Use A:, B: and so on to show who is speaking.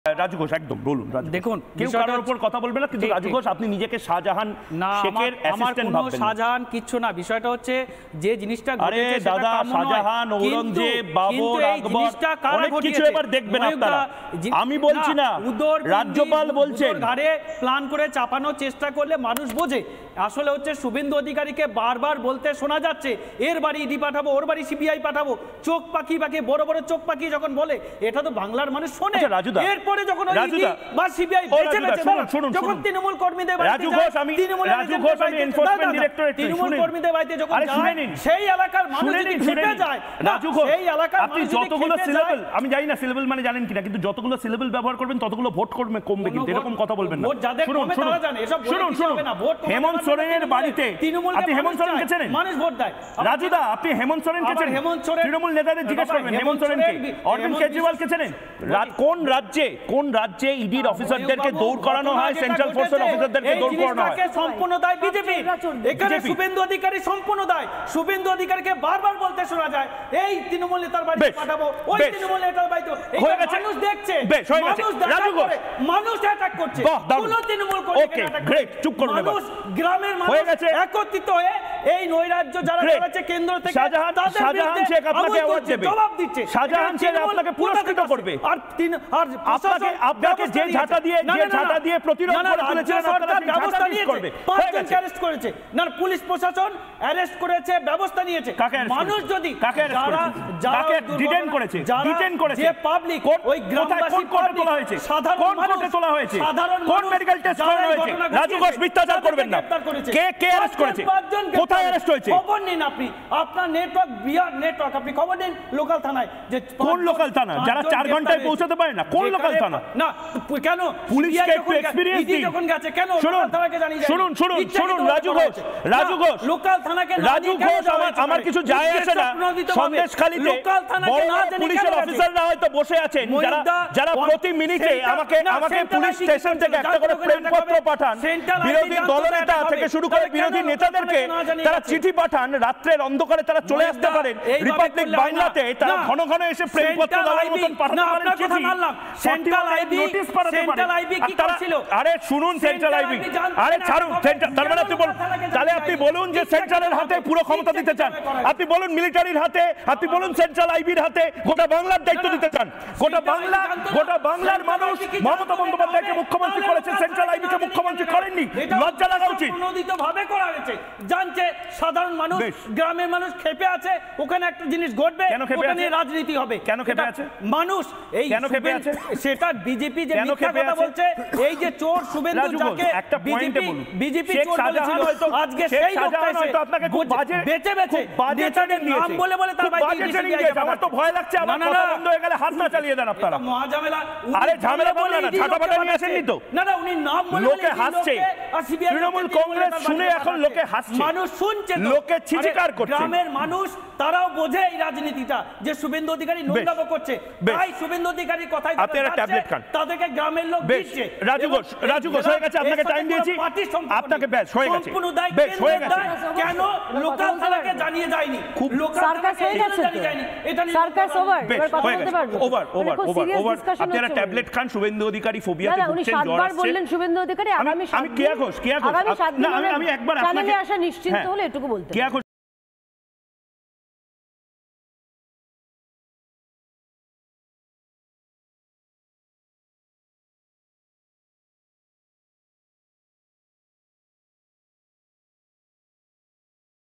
A: রাজু ঘোষ একদম বলুন।
B: দেখুন,
A: কেউ কারোর উপর কথা বলবে না, কিন্তু রাজু ঘোষ আপনি নিজেকে শাহজাহান শেখের অ্যাসিস্ট্যান্ট ভাববেন।
B: শাহজাহান কিচ্ছু না, বিষয়টা হচ্ছে যে জিনিসটা
A: আরে দাদা, শাহজাহান, ঔরঙ্গজেব, বাবর, আকবর অনেক কিছু এবার দেখবেন আপনারা। আমি বলছি না, রাজ্যপাল বলছেন
B: ঘাড়ে প্ল্যান করে চাপানোর চেষ্টা করলে মানুষ বোঝে। আসলে হচ্ছে শুভেন্দু অধিকারীকে বারবার বলতে শোনা যাচ্ছে এর বাড়ি ইডি পাঠাবো, ওর বাড়ি সিবিআই পাঠাবো, চোখ পাখি পাখি বড় বড় চোখ পাখি যখন বলে এটা তো বাংলার মানুষ শোনে। এরপরে যখন বা সিবিআই বেঁচে বেঁচে যখন তৃণমূল কর্মীদের তৃণমূল কর্মীদের বাড়িতে যখন সেই এলাকার মানুষ যদি খেপে যায়, সেই এলাকার
A: আপনি যতগুলো সিলেবল, আমি জানি না সিলেবল মানে জানেন কিনা, কিন্তু যতগুলো সিলেবল ব্যবহার করবেন ততগুলো ভোট কমবে, কিন্তু এরকম কথা বলবেন না। শুনুন হেমন্ত সোরেনের বাড়িতে আপনি হেমন্ত সোরেনকে চেনেন? মানুষ ভোট দেয়। রাজুদা, আপনি হেমন্ত সোরেনকে চেনেন? তৃণমূল নেতাদের জিজ্ঞেস করবেন হেমন্ত সোরেনকে। অরবিন্দ কেজরিওয়ালকে চেনেন? কোন রাজ্যে ইডির অফিসারদেরকে দৌড় করানো হয়, সেন্ট্রাল ফোর্সের অফিসারদেরকে দৌড় করানো হয়?
B: সম্পূর্ণ দায় বিজেপি। এখানে শুভেন্দু অধিকারী সম্পূর্ণ দায়। শুভেন্দু অধিকারীকে বারবার বলতে শোনা যায় এই তৃণমূল নেতার বাড়িতে পাঠাবো, ওই তৃণমূল নেতার বাড়িতে। মানুষ দেখছে, মানুষ অ্যাটাক করছে, কোন তৃণমূল মানুষ গ্রামের মানুষ একত্রিত হয়ে এই নৈরাজ্য যারা চালাচ্ছে কেন্দ্র থেকে
A: শাহজাহান শেখ আপনাকে অ্যাওয়ার্ড দেবে,
B: জবাব দিচ্ছে।
A: শাহজাহান শেখ আপনাকে পুরস্কৃত করবে।
B: আর
A: আপনাকে যে ঝাঁটা দিয়ে প্রতিরোধ করে তুলেছিলেন আপনারা সেই
B: ব্যবস্থা নিয়েছে,
A: করবে।
B: 5 জনকে অ্যারেস্ট করেছে না, পুলিশ প্রশাসন অ্যারেস্ট করেছে, ব্যবস্থা নিয়েছে। মানুষ যদি
A: যারা ডিটেইন করেছে
B: যে পাবলিক ওই গ্রামবাসী
A: কোর্টে তোলা হয়েছে,
B: সাধারণ
A: কোর্টে তোলা হয়েছে,
B: সাধারণ
A: কোন মেডিকেল টেস্ট করা হয়েছে? রাজু ঘোষ মিথ্যাচার করবেন না। কে অ্যারেস্ট করেছে? কোথায় অ্যারেস্ট হয়েছে?
B: খবর নিন আপনি, আপনার নেটওয়ার্ক বিহার নেটওয়ার্ক, আপনি খবর নিন লোকাল থানায়। যে
A: কোন লোকাল থানা? যারা 4 ঘন্টায় পৌঁছাতে পারে না, কোন লোকাল থানা?
B: না কেন
A: পুলিশকে একটু এক্সপেরিয়েন্স দিন।
B: যখন গেছে কেন লোকাল থানাকে জানিয়ে যায়?
A: শুনুন রাজু ঘোষ
B: লোকাল থানাকে
A: রাজু ঘোষ আমার কিছু যায় আসে না। সন্দেশখালীতে
B: লোকাল থানাকে না জানিয়ে
A: পুলিশের অফিসাররা হয়তো বসে আছেন, যারা প্রতি মিনিটে আমাকে পুলিশ স্টেশন থেকে একটা করে প্রেমপত্র পাঠান, বিরোধী দলনেতা থেকে শুরু করে বিরোধী নেতাদেরকে তারা চিঠি পাঠান, রাত্রের অন্ধকারে তারা চলে আসতে পারেন রিপাবলিক বাংলাতে, তারা ঘন ঘন এসে প্রেমপত্র দেওয়ার মতন পাঠাতে পারেন চিঠি।
B: সেন্ট্রাল আইবি কি করছিল?
A: আরে শুনুন, সেন্ট্রাল আইবি, আরে ছাড়ুন সেন্ট্রাল, তার মানে আপনি বলুন যে সেন্ট্রালের হাতে পুরো ক্ষমতা দিতে চান, আপনি বলুন মিলিটারির হাতে, আপনি বলুন সেন্ট্রাল আইবির হাতে গোটা বাংলার দায়িত্ব দিতে চান। গোটা বাংলার মানুষ মমতা বন্দ্যোপাধ্যায়কে মুখ্যমন্ত্রী করেছে, সেন্ট্রাল আইবিকে মুখ্যমন্ত্রী করেননি। লজ্জা লাগা উচিত।
B: ভাবে করা হয়েছে, জানছে সাধারণ মানুষ, গ্রামের মানুষ খেপে আছে, ওখানে একটা জিনিস ঘটবে, ওখানে রাজনীতি হবে।
A: কেন খেপে আছে মানুষ?
B: এই কেন খেপে আছে? সেটা বিজেপি যে মিথ্যা কথা বলছে, এই যে চোর শুভেন্দু যাকে
A: একটা পয়েন্টে বলুন,
B: বিজেপি চোর বলেছিল, আজকে সেই লোকটা এসে
A: আপনাকে খুব বাজে
B: নাম বলে তার বাইরে।
A: আমার তো ভয় লাগছে, আমার কথা বন্ধ হয়ে গেলে হাত না চালিয়ে দেন আপনারা।
B: মহাঝামেলা।
A: আরে ঝামেলা বলে না, ছাটাপাটা নিয়ে আসেননি তো?
B: না উনি নাম বলে
A: লোকে হাসছে, তৃণমূল কংগ্রেস শুনে এখন লোকে হাসছে,
B: মানুষ শুনছে,
A: লোকে চিৎকার করছে।
B: গ্রামের মানুষ তারাও বোঝে এই রাজনীতিটা যে শুভেন্দু অধিকারী নোংরামো করছে, তাই শুভেন্দু অধিকারীর কথাই
A: আপনারা ট্যাবলেট খান,
B: তাদেরকে গ্রামের লোক দিচ্ছে।
A: রাজু ঘোষ হয়ে গেছে, আপনাকে টাইম দিয়েছি, আপনাকে ব্যাস হয়ে গেছে, বেশ হয়ে গেছে।
B: কেন লোকাল থানাকে জানিয়ে যায়নি?
C: সার্কাস হয়ে গেছে, এটা সার্কাস ওভার, এবার কথা বলতে পারবো।
A: ওভার আপনারা ট্যাবলেট খান, শুভেন্দু অধিকারী ফোবিয়াতে ভুগছেন, জ্বর আসছে।
C: বললেন শুভেন্দু অধিকারী আগামী 7 দিন,
A: আমি কেয়া ঘোষ
C: আমি একবার চ্যানেলে আসা নিশ্চিন্ত হলে এটুকু বলতে।